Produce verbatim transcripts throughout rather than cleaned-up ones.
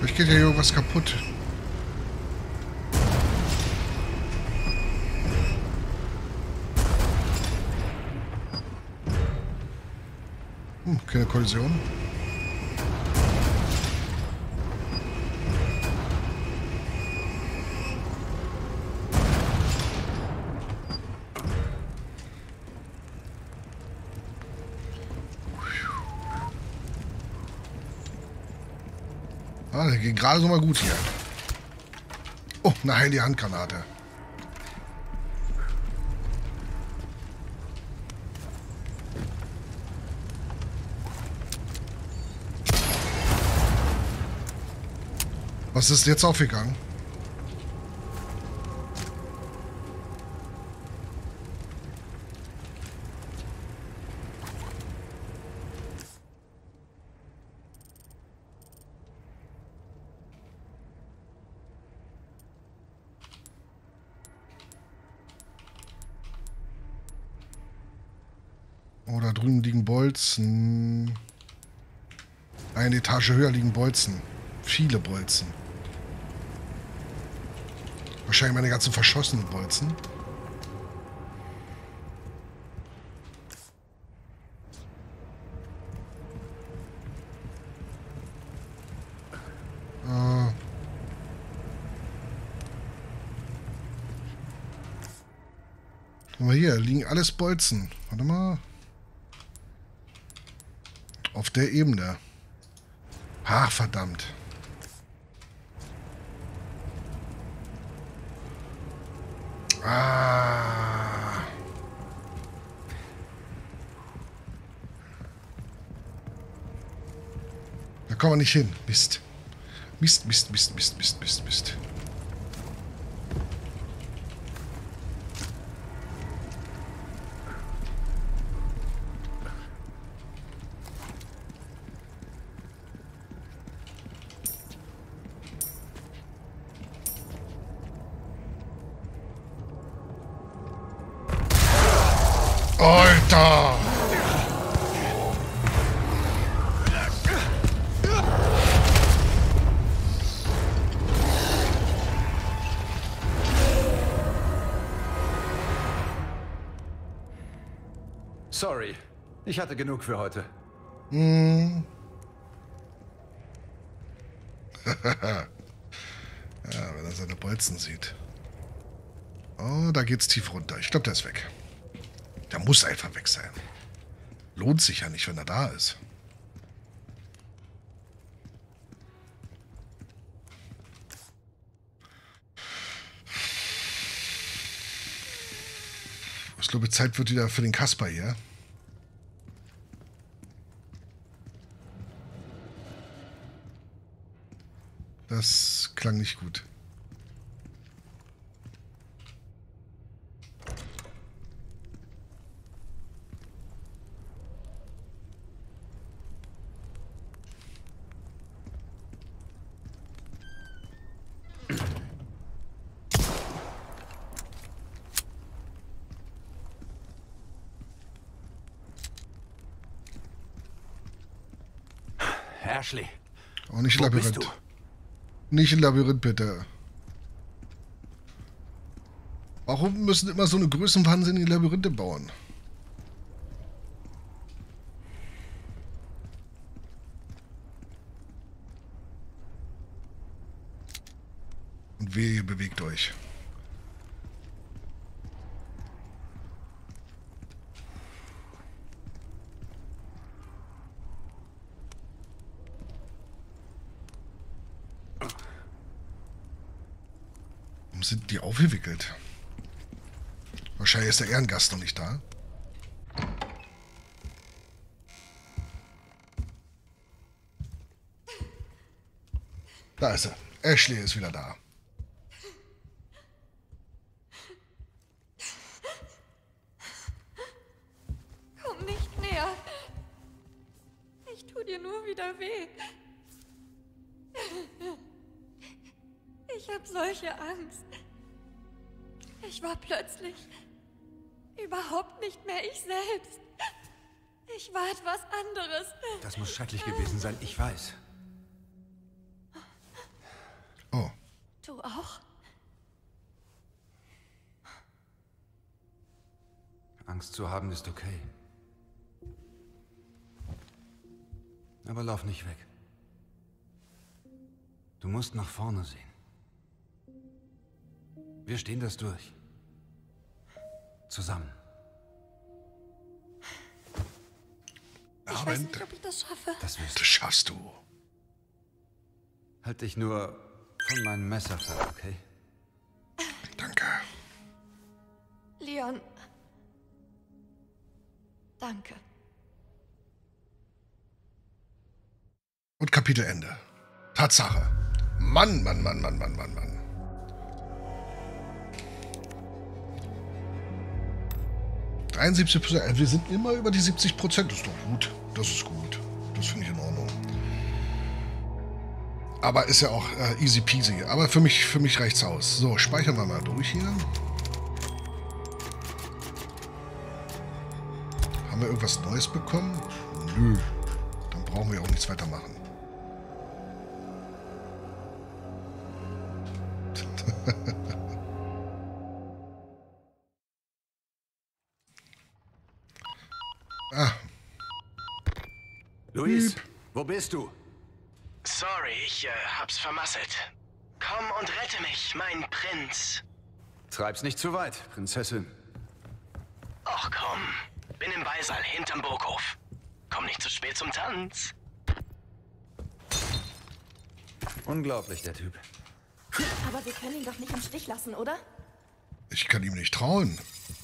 Vielleicht geht ja hier irgendwas kaputt. Hm, keine Kollision. Ah, der geht gerade so mal gut hier. Oh, eine heilige Handgranate. Was ist jetzt aufgegangen? Oh, da drüben liegen Bolzen. Eine Etage höher liegen Bolzen. Viele Bolzen. Wahrscheinlich meine ganzen verschossenen Bolzen. Äh. Guck mal hier, liegen alles Bolzen. Warte mal. Auf der Ebene. Ah, verdammt. Ah. Da kommen wir nicht hin. Mist. Mist, Mist, Mist, Mist, Mist, Mist, Mist. Alter! Sorry, ich hatte genug für heute. Hm. Ja, wenn er seine Bolzen sieht. Oh, da geht's tief runter. Ich glaube, der ist weg. Der muss einfach weg sein. Lohnt sich ja nicht, wenn er da ist. Ich glaube, Zeit wird wieder für den Kasper hier. Das klang nicht gut. Ashley. Auch nicht Wo Labyrinth. bist du? Nicht ein Labyrinth, bitte. Warum müssen immer so eine größenwahnsinnige Labyrinthe bauen? Und wehe, ihr bewegt euch. Warum sind die aufgewickelt? Wahrscheinlich ist der Ehrengast noch nicht da. Da ist er. Ashley ist wieder da. Komm nicht näher. Ich tu dir nur wieder weh. Ich hab solche Angst. Ich war plötzlich überhaupt nicht mehr ich selbst. Ich war etwas anderes. Das muss schrecklich gewesen sein, ich weiß. Oh. Du auch? Angst zu haben ist okay. Aber lauf nicht weg. Du musst nach vorne sehen. Wir stehen das durch. Zusammen. Ich Aber weiß nicht, ob ich das schaffe. Das wirst das du. schaffst du. Halt dich nur von meinem Messer fern, okay? Danke. Leon. Danke. Und Kapitelende. Tatsache. Mann, Mann, Mann, Mann, Mann, Mann, Mann. dreiundsiebzig Prozent. Wir sind immer über die siebzig Prozent. Das ist doch gut. Das ist gut. Das finde ich in Ordnung. Aber ist ja auch äh, easy peasy. Aber für mich, für mich reicht's aus. So, speichern wir mal durch hier. Haben wir irgendwas Neues bekommen? Nö. Dann brauchen wir auch nichts weiter machen. Ah, Luis, wo bist du? Sorry, ich äh, hab's vermasselt. Komm und rette mich, mein Prinz. Treib's nicht zu weit, Prinzessin. Och komm, bin im Weihsaal hinterm Burghof. Komm nicht zu spät zum Tanz. Unglaublich, der Typ. Aber wir können ihn doch nicht im Stich lassen, oder? ich kann ihm nicht trauen.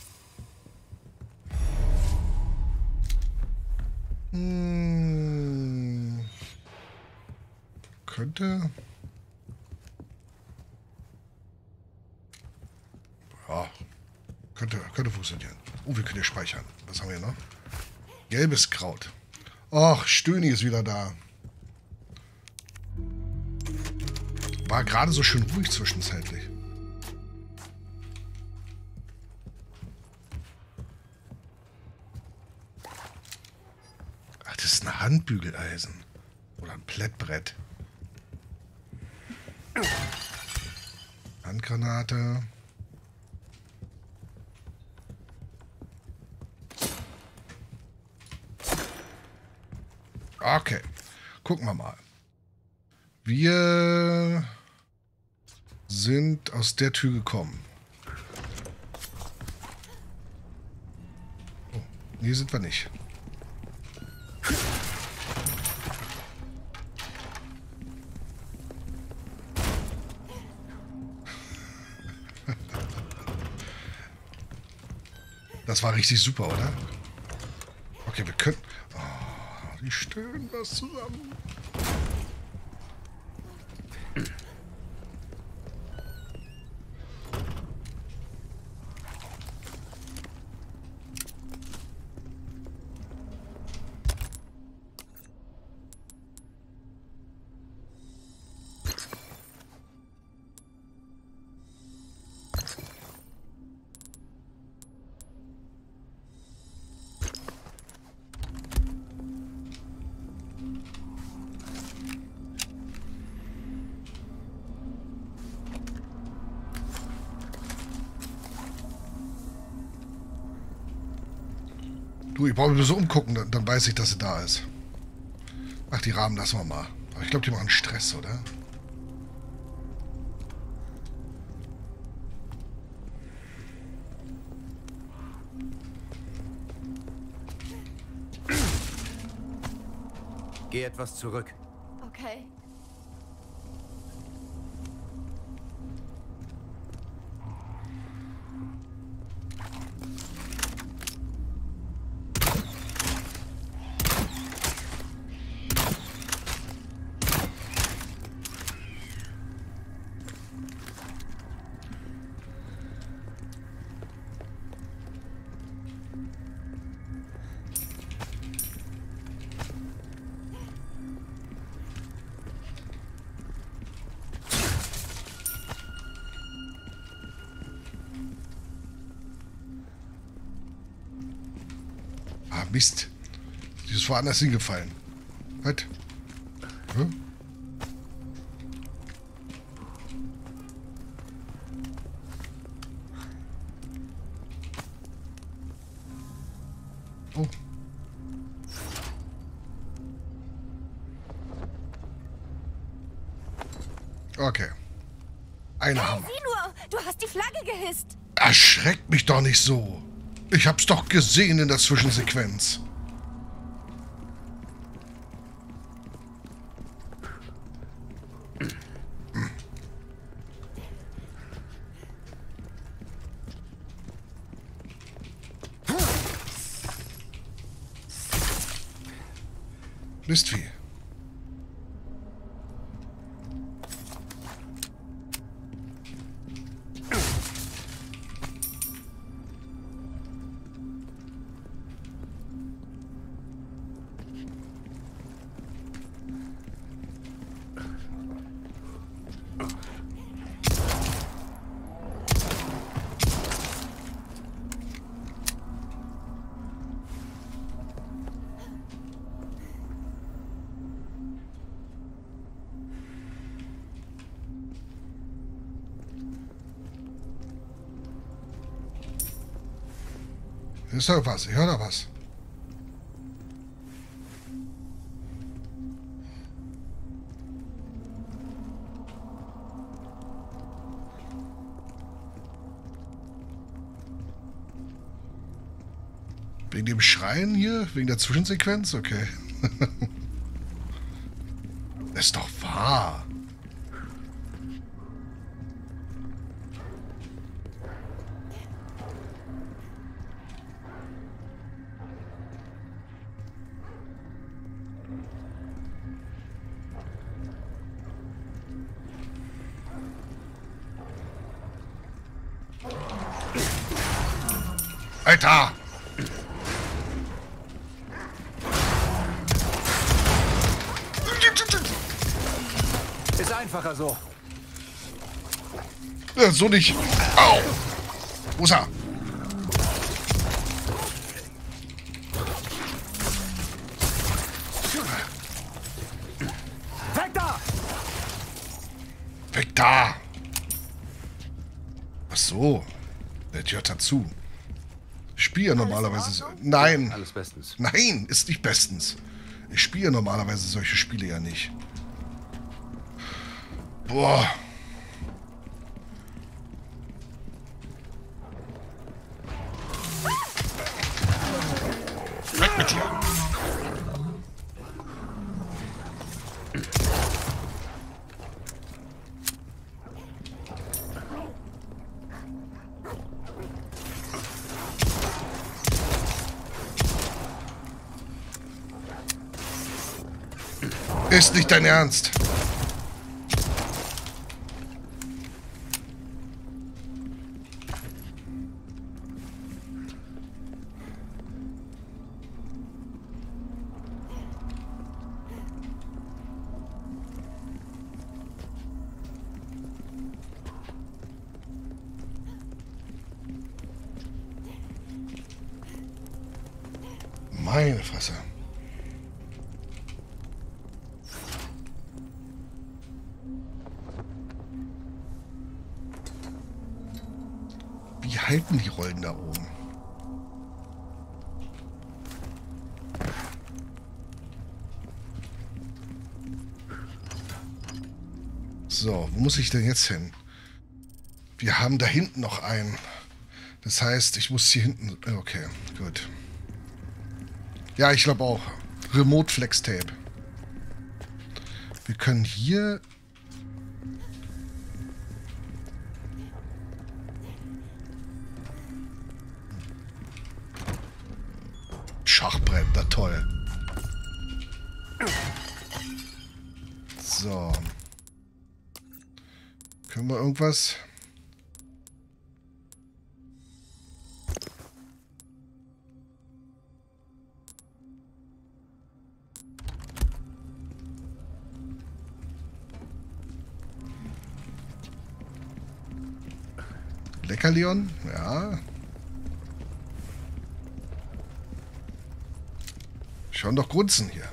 Hm. Könnte. Ja. Könnte, könnte funktionieren. Oh, wir können hier speichern. Was haben wir noch? Gelbes Kraut. Och, Stöni ist wieder da. War gerade so schön ruhig zwischenzeitlich. Ach, das ist ein Handbügeleisen. Oder ein Plättbrett. Handgranate. Okay. Gucken wir mal. Wir sind aus der Tür gekommen. Oh, nee, sind wir nicht. Das war richtig super, oder? Okay, wir können... Oh, die stören was zusammen. Du, ich brauche mich nur so umgucken, dann, dann weiß ich, dass sie da ist. Ach, die Rahmen lassen wir mal. Aber ich glaube, die machen Stress, oder? Geh etwas zurück. Okay. Ah, Mist. Die ist woanders hingefallen. Was? Hm? Okay. Eine Hey, haben wir. sieh nur, du hast die Flagge gehisst. Erschreckt mich doch nicht so. Ich hab's doch gesehen in der Zwischensequenz. Mistvieh. Ist doch was, ich höre da was. Wegen dem Schreien hier? Wegen der Zwischensequenz? Okay. Ist doch wahr. Alter! Ist einfacher so. Ja, so nicht. Au! Wo ist er? Weg da! Weg da! Ach so. Der Tür hat zu. Ich spiele ja normalerweise so. Nein! Alles bestens. Nein, ist nicht bestens. Ich spiele normalerweise solche Spiele ja nicht. Boah. Weg mit dir. Ist nicht dein Ernst. Meine Fresse. Wie halten die Rollen da oben? So, wo muss ich denn jetzt hin? Wir haben da hinten noch einen. Das heißt, ich muss hier hinten... Okay, gut. Ja, ich glaube auch. Remote Flex Tape. Wir können hier... Schachbrett, na toll. So. Können wir irgendwas... Lecker, Leon? Ja. Schon doch grunzen hier.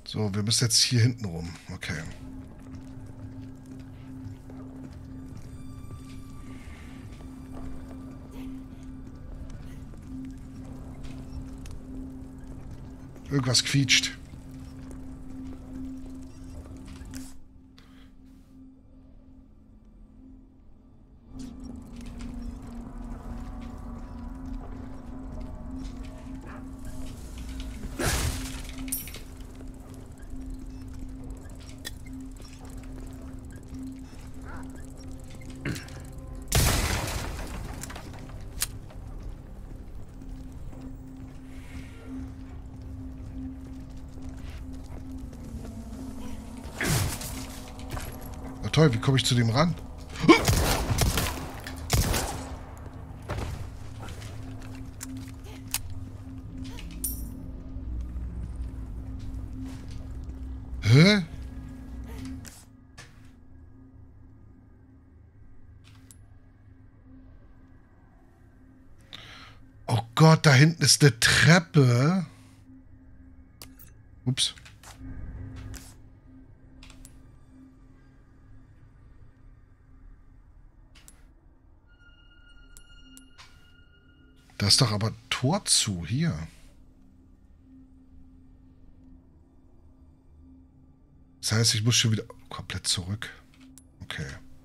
So, wir müssen jetzt hier hinten rum. Okay. Irgendwas quietscht. Toll, wie komme ich zu dem ran? Hä? Oh Gott, da hinten ist eine Treppe. Ups. Da ist doch aber Tor zu, hier. Das heißt, ich muss schon wieder komplett zurück. Okay.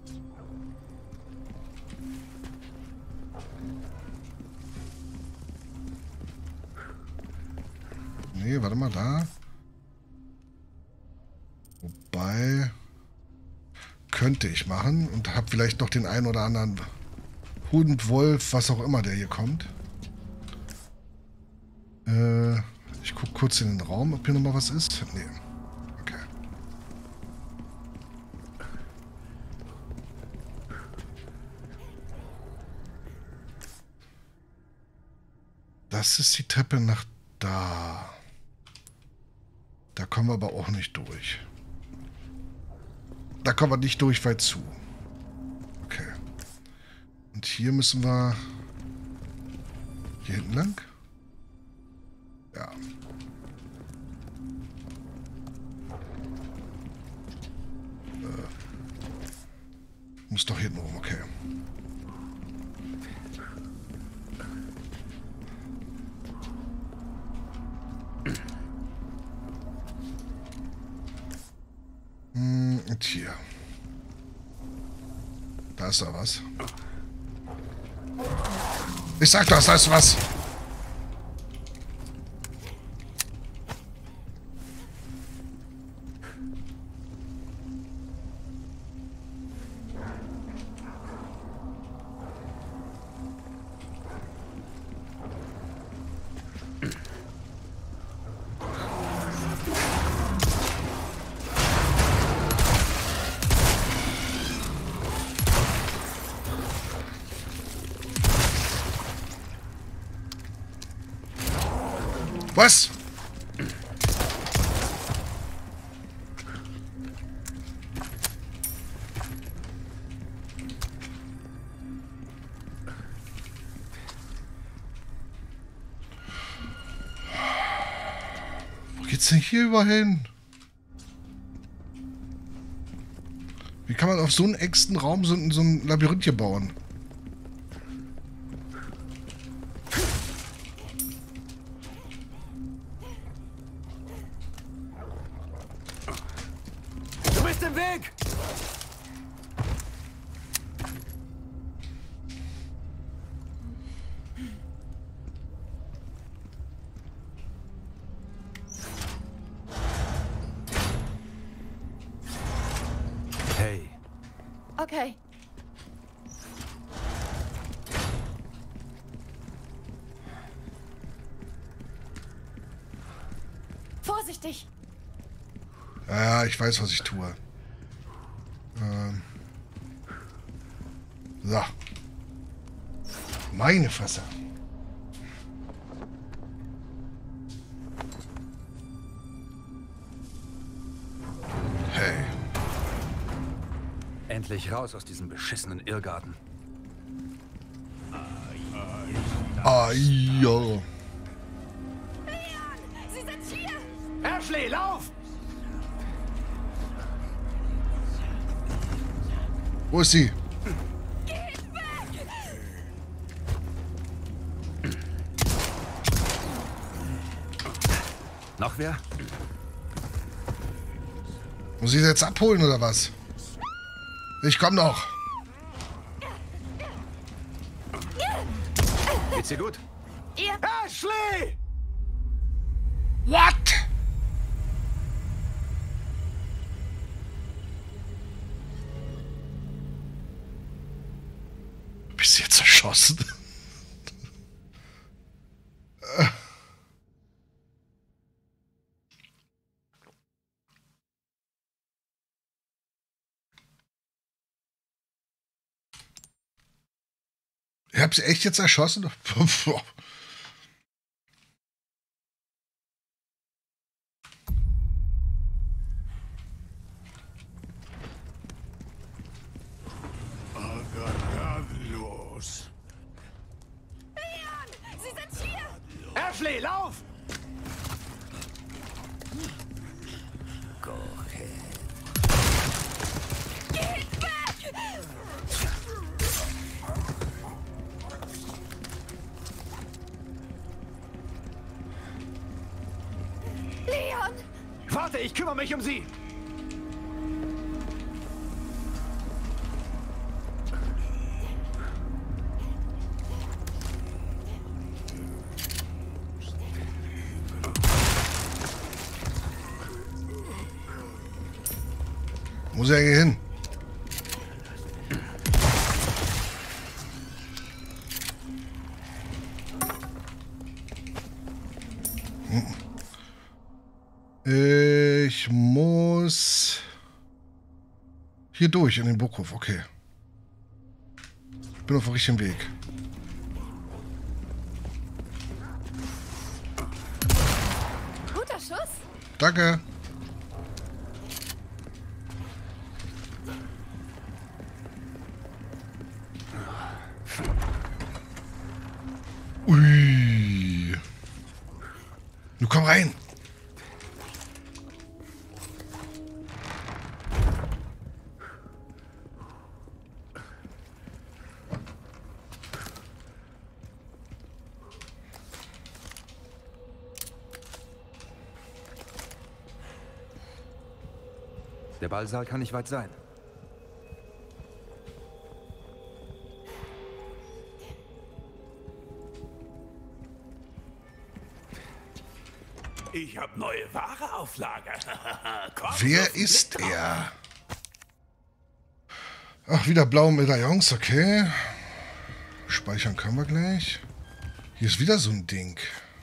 Nee, warte mal, da. Wobei, könnte ich machen und habe vielleicht noch den einen oder anderen Hund, Wolf, was auch immer, der hier kommt. Äh, ich gucke kurz in den Raum, ob hier nochmal was ist. Nee. Okay. Das ist die Treppe nach da. Da kommen wir aber auch nicht durch. Da kommen wir nicht durch weit zu. Okay. Und hier müssen wir hier hinten lang. Ja. Äh. Muss doch hinten rum, okay. Hm, und hier. Da ist da was. Ich sag doch, da ist was. Was? Wo geht's denn hier überall hin? Wie kann man auf so einen engsten Raum so, so ein Labyrinth hier bauen? Okay. Vorsichtig. Ja, ich weiß, was ich tue. Ähm. So. Meine Fresse. Hey. Endlich raus aus diesem beschissenen Irrgarten. Ah, ja. Sie sind hier! Ashley, lauf! Wo ist sie? Noch wer? Muss ich sie jetzt abholen oder was? Ich komm noch. Geht's dir gut? Ihr... Ashley! What? Bist du jetzt erschossen? Ich hab sie echt jetzt erschossen? Los. Leon! Sie sind hier! Ashley, lauf! Geht weg! Leon! Warte, ich kümmere mich um sie! Muss er hier hin? Ich muss hier durch in den Burghof. Okay. Ich bin auf dem richtigen Weg. Guter Schuss! Danke. Ui. Nun komm rein. Der Ballsaal kann nicht weit sein. Ich habe neue Ware auf Lager. Komm, Wer so ist Blick drauf. er? Ach, wieder blaue Medaillons, okay. Speichern können wir gleich. Hier ist wieder so ein Ding.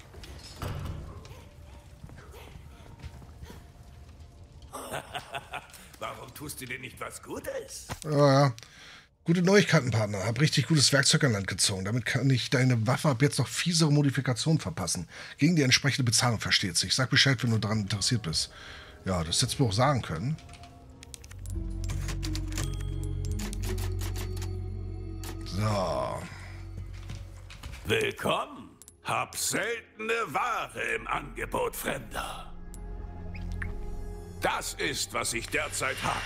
Warum tust du dir nicht was Gutes? Ja, ja. Gute Neuigkeiten, Partner. Hab richtig gutes Werkzeug an Land gezogen. Damit kann ich deine Waffe ab jetzt noch fiesere Modifikationen verpassen. Gegen die entsprechende Bezahlung, versteht sich. Sag Bescheid, wenn du daran interessiert bist. Ja, das hättest du mir auch sagen können. So. Willkommen. Hab seltene Ware im Angebot, Fremder. Das ist, was ich derzeit habe.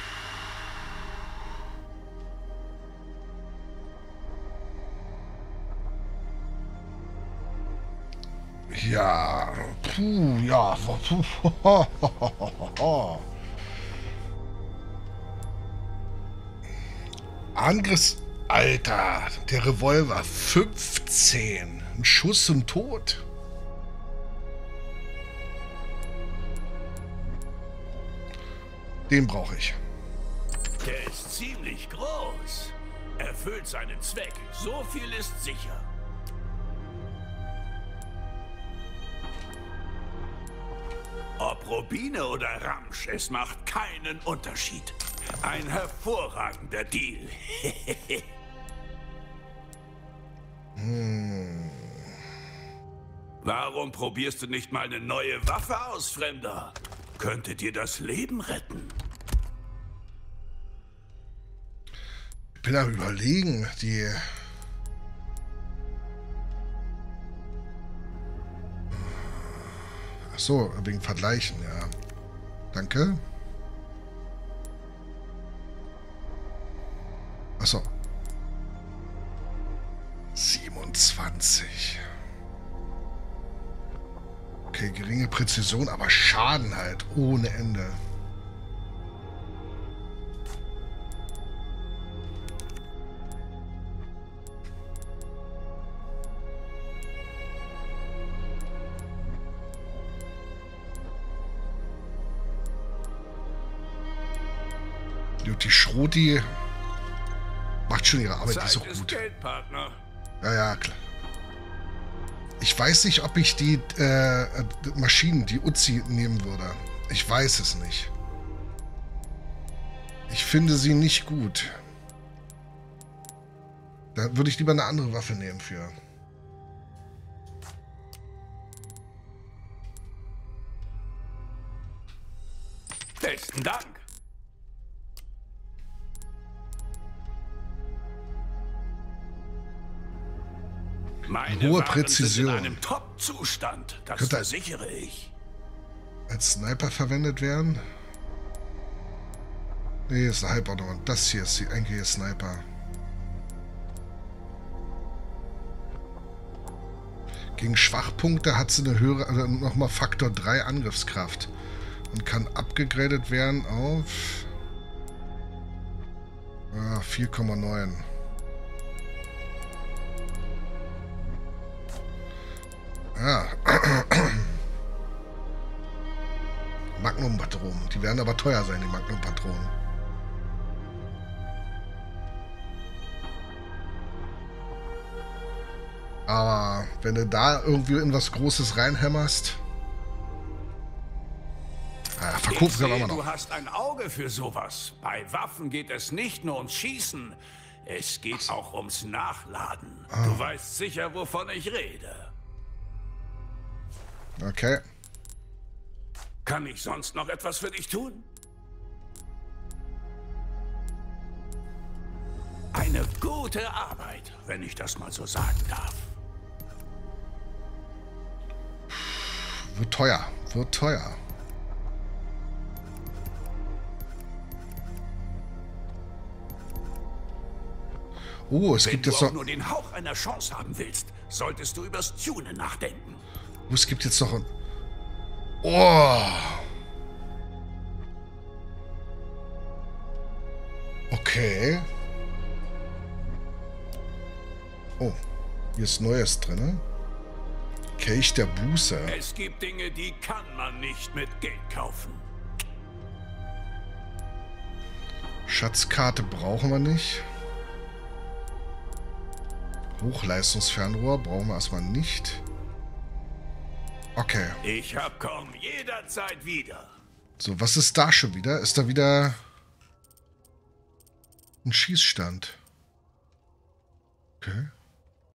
Ja, puh, ja. Puh. Angriffs... Alter, der Revolver. fünfzehn. Ein Schuss und tot. Den brauche ich. Der ist ziemlich groß. Erfüllt seinen Zweck. So viel ist sicher. Ob Rubine oder Ramsch, es macht keinen Unterschied. Ein hervorragender Deal. Hm. Warum probierst du nicht mal eine neue Waffe aus, Fremder? Könnte dir das Leben retten. Ich bin am Überlegen, die... Ach so, wegen Vergleichen, ja. Danke. Achso. siebenundzwanzig. Okay, geringe Präzision, aber Schaden halt ohne Ende. Die Schroti macht schon ihre Arbeit, die ist auch gut. Geld, Partner. Ja, ja, klar. Ich weiß nicht, ob ich die äh, Maschinen, die Uzi, nehmen würde. Ich weiß es nicht. Ich finde sie nicht gut. Da würde ich lieber eine andere Waffe nehmen für. Besten Dank. Meine Hohe Waren Präzision. sind in einem Top-Zustand, das Könnte- versichere ich. Als Sniper verwendet werden. Nee, ist ein Halbautomat. Das hier ist die eigentliche Sniper. Gegen Schwachpunkte hat sie eine höhere, also nochmal Faktor drei Angriffskraft. Und kann abgegradet werden auf ah, vier Komma neun. Ja. Magnum-Patronen. Die werden aber teuer sein, die Magnum-Patronen. Aber wenn du da irgendwie in was Großes reinhämmerst... Ah, verkaufen Ich können wir sehe, immer du noch. hast ein Auge für sowas. Bei Waffen geht es nicht nur ums Schießen, es geht auch ums Nachladen. Du weißt sicher, wovon ich rede. Okay. Kann ich sonst noch etwas für dich tun? Eine gute Arbeit, wenn ich das mal so sagen darf. Wird teuer. Wird teuer. Oh, es Wenn gibt du jetzt auch noch... nur den Hauch einer Chance haben willst, solltest du übers Tunen nachdenken. Oh, es gibt jetzt noch ein... Oh! Okay. Oh, hier ist Neues drin. Kelch der Buße. Es gibt Dinge, die kann man nicht mit Geld kaufen. Schatzkarte brauchen wir nicht. Hochleistungsfernrohr brauchen wir erstmal nicht. Okay. Ich hab kaum jederzeit wieder. So, was ist da schon wieder? Ist da wieder ein Schießstand? Okay.